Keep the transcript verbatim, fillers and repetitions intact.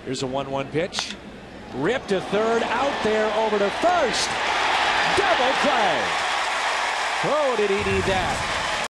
Here's a one one pitch. Ripped to third, out there, over to first. Double play. Oh, did he need that?